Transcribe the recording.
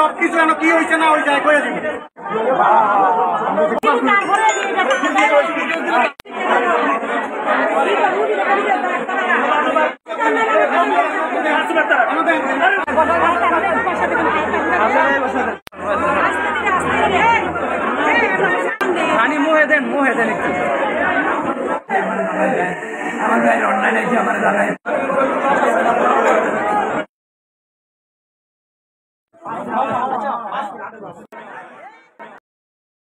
সবকিছু যেন কি হয়েছে না ওই যায় করে দিবে। মুহে দেন একটু আমাদের অনলাইনে আমার